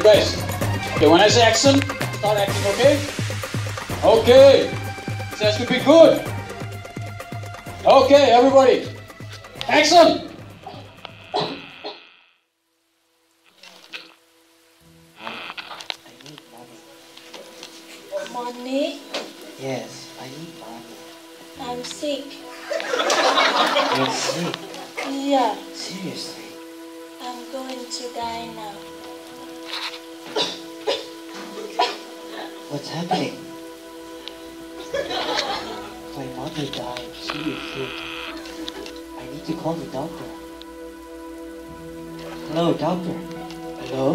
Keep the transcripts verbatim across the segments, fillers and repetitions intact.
guys. Okay, when I say action, start acting, okay? Okay. This has to be good. Okay, everybody. Action! Money? Yes, I need money. I'm sick. You're sick? Yeah, Seriously? I'm going to die now. What's happening? My mother died. She is sick. I need to call the doctor. Hello, doctor. Hello?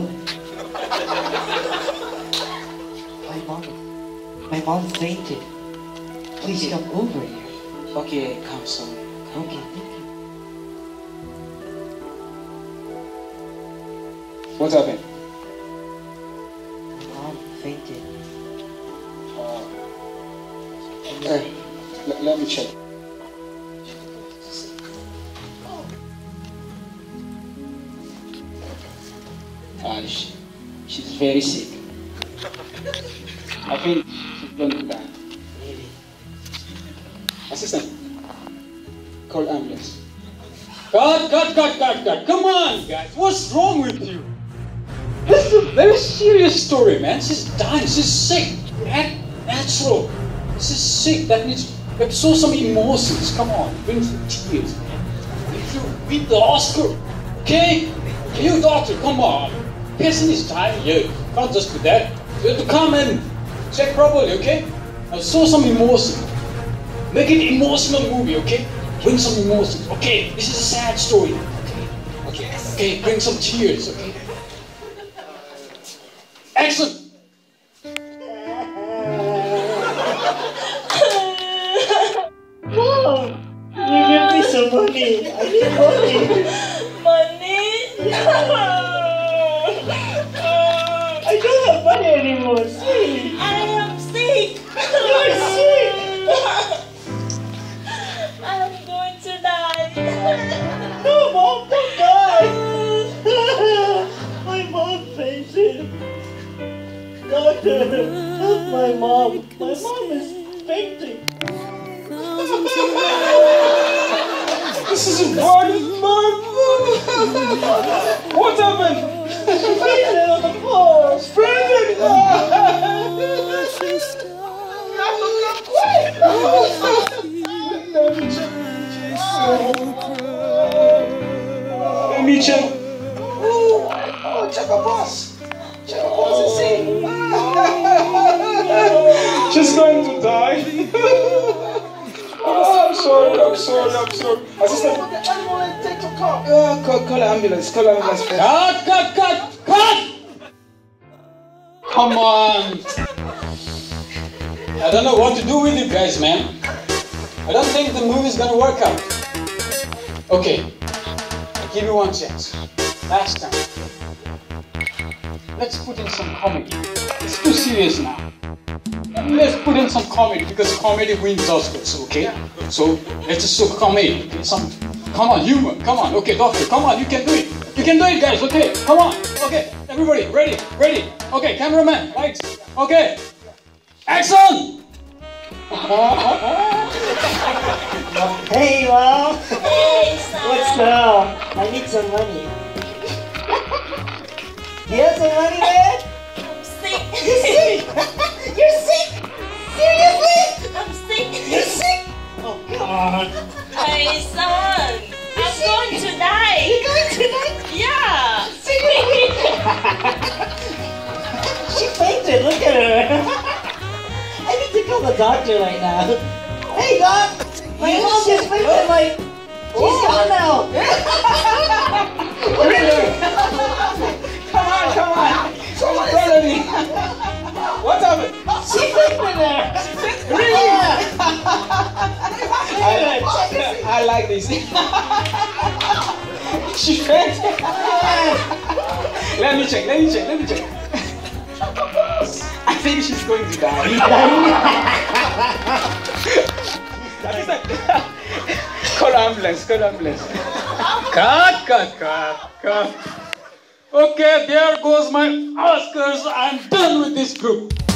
My mom... My mom fainted. Please come over here. Okay, come son. Okay, thank you. What's happened? My mom fainted. Uh, hey, let, let me check. Uh, she, she's very sick. I think she's going to die. Really? Assistant, call ambulance. God, God, God, God, God, come on, guys. What's wrong with you? This is a very serious story, man. She's dying. She's sick. Act natural. She's sick. That means you have to show some emotions. Come on, bring some tears, man. If you win the Oscar, okay? You doctor, come on. Patient is dying. You can't just do that. You have to come and check properly, okay? Now show some emotion. Make it emotional movie, okay? Bring some emotions. Okay, this is a sad story. Okay, okay, okay. Bring some tears, okay? Action! Mom! You give me some money. I need money. Money? I don't have money anymore. See? I am sick. You're sick. I'm going to die. No, Mom, don't die. My mom fainted. Doctor, help my mom. My mom is fainting. This is bad, man. What happened? She fainted on the floor. Fainted. Let me check. Oh, oh, check a boss. Check a boss and see. She's going to die. Oh, I'm sorry, I'm sorry, I'm sorry. Assistant, take the call. Uh, call, call an ambulance, call an ambulance first. Cut, cut, cut, cut! Come on. I don't know what to do with you guys, man. I don't think the movie's gonna work out. Okay, I'll give you one chance. Last time. Let's put in some comedy. It's too serious now. Let's put in some comedy because comedy wins Oscars, okay? So let's just show comedy. Okay? Some, come on, humor. Come on, okay, doctor. Come on, you can do it. You can do it, guys. Okay, come on. Okay, everybody, ready, ready. Okay, cameraman, lights. Okay, action. Hey, Mom. Hey, son. What's up? I need some money. You have some money, man? I'm sick. You're sick. You're sick. Seriously? I'm sick. You're sick. Oh, God. Hey, son. I'm going to die. You're going to die? Yeah. She fainted. Look at her. I need to call the doctor right now. Hey, Doc. My mom just fainted. Like, she's gone now. Come on, come on. Someone follow me. What happened? She fainted there. Really? Yeah. I, I like this. She fainted. Let me check, let me check, let me check. I think she's going to die. Call ambulance, call ambulance. Cut, cut, cut, cut. Okay, there goes my Oscars. I'm done with this group.